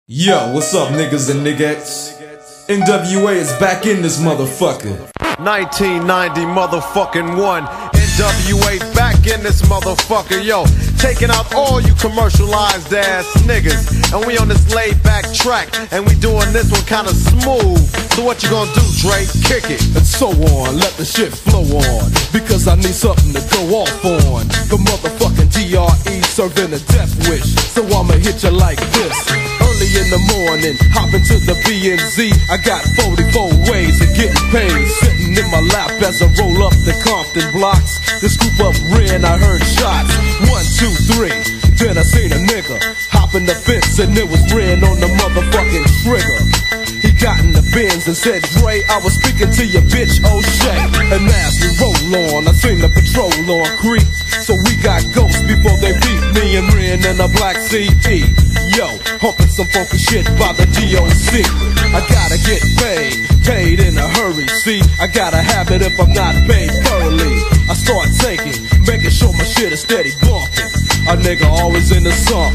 Yo, what's up, niggas and niggas? NWA is back in this motherfucker. 1990 motherfucking one. NWA back in this motherfucker, yo. Taking out all you commercialized ass niggas. And we on this laid back track, and we doing this one kinda smooth. So what you gonna do, Dre? Kick it. And so on, let the shit flow on. Because I need something to go off on. The motherfucking DRE serving a death wish. So I'ma hit you like this. Early in the morning, hop into the B-enz. I got 44 ways of getting paid. Sitting in my lap as I roll up the Compton blocks. To scoop up Ren, I heard shots. 1, 2, 3. Then I seen a nigga hop in the fence, and it was Ren on the motherfucking trigger. He got in the Benz and said, Dre, I was speaking to your bitch, O'Shea. And as we roll on, I seen the patrol on creep. So we got ghosts before they beat me and Ren in a black CE. Yo, humping some funky shit by the DOC. I gotta get paid in a hurry. See, I gotta have it if I'm not paid thoroughly. I start taking, making sure my shit is steady bumping. A nigga always in the song.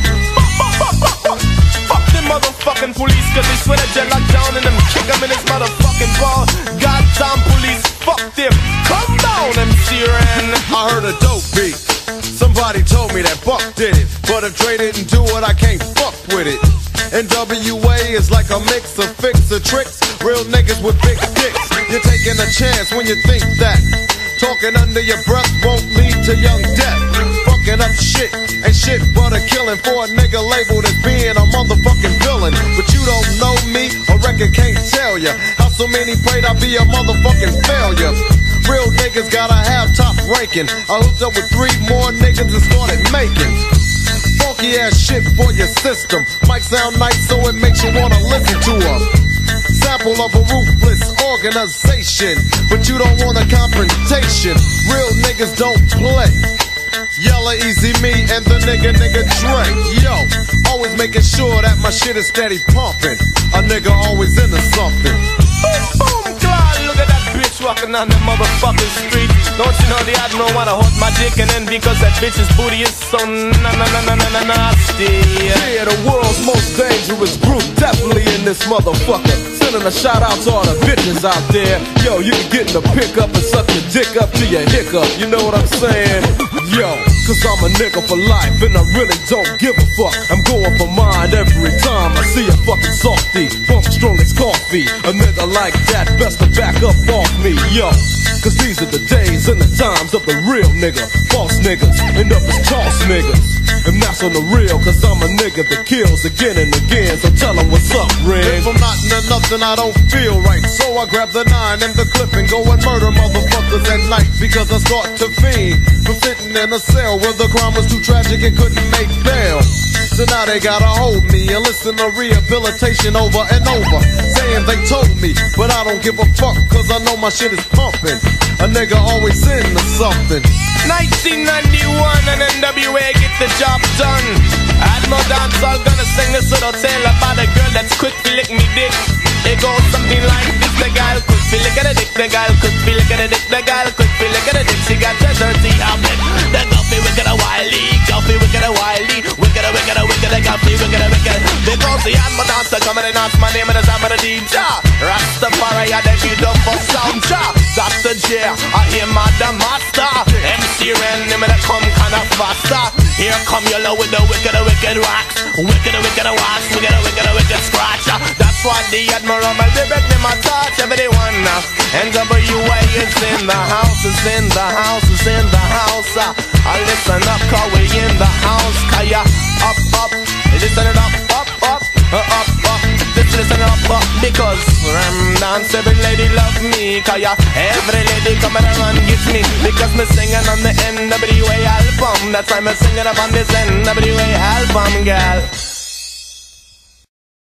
Fuck them motherfucking police, cause they swear that you lock down and them kick them in his motherfucking ball. Goddamn police, fuck them. Come down, MC Ren. I heard a dope beat. Somebody told me that Buck did it, but if Dre didn't do it, I can't fuck with it. NWA is like a mix of fix of tricks, real niggas with big dicks. You're taking a chance when you think that talking under your breath won't lead to young death. Fucking up shit ain't shit but a killing for a nigga labeled as being a motherfucking villain. But you don't know me, a record can't tell ya how so many prayed I'd be a motherfucking failure. Real niggas gotta have top ranking. I hooked up with 3 more niggas and started making funky ass shit for your system. Might sound nice so it makes you wanna listen to them. Sample of a ruthless organization, but you don't want a confrontation. Real niggas don't play. Yella, Easy Me, and the nigga Dre. Yo, always making sure that my shit is steady pumping. A nigga always into something. Boom, boom, God, look at that bitch walking down the motherfucking street. Don't you know the admiral wanna hold my dick, and then because that bitch's booty is so nasty. Yeah, the world's most dangerous group, definitely in this motherfucker. Sending a shout out to all the bitches out there. Yo, you can get in the pickup and suck your dick up to your hiccup. You know what I'm saying? Yo, cause I'm a nigga for life and I really don't give a fuck. I'm going for mine every time I see a fucking softy. Funk strong as coffee. A nigga like that best to back up off me, yo. Cause these are the days and the times of the real nigga. False niggas end up as toss niggas. And that's on the real, cause I'm a nigga that kills again and again. So tell them what's up, Ren. If I'm not into nothing, I don't feel right. So I grab the 9 and the clip and go and murder motherfuckers at night. Because I start to fiend from sitting in a cell where the crime was too tragic and couldn't make bail. So now they gotta hold me and listen to rehabilitation over and over, saying they told me, but I don't give a fuck cause I know my shit is pumping. A nigga always into something. 1991 and NWA get the job done. Admiral Dancehall gonna sing this little tale about a girl that's quick to lick me dick. It goes something like this. The girl quick to lick at a dick. The girl quick to lick at a dick. The girl quick to lick at a dick. She got the dirty habit. The guppy wicked a wily. Guppy wicked a wily. Wicked a wicked a wicked a guppy wicked a wicked. Because the Admiral Dancehall come and announce my name and the time of the DJ. Rastafari I they beat up for sound. Dr. J, I hear my the master. MC Ren, him and come kinda faster. Here come yellow with the wicked rocks. Wicked a wash, wicked a scratch. That's why the Admiral, my lyric, them I touch everyone now. NWA is in the house, is in the house, is in the house. I listen up, cause we in the house. Kaya, up, listen it up. Listen up, because dance every lady love me. Kaya, every lady come around and get me. Because me singing on the NWA album. That's why me singing up on this NWA album, girl.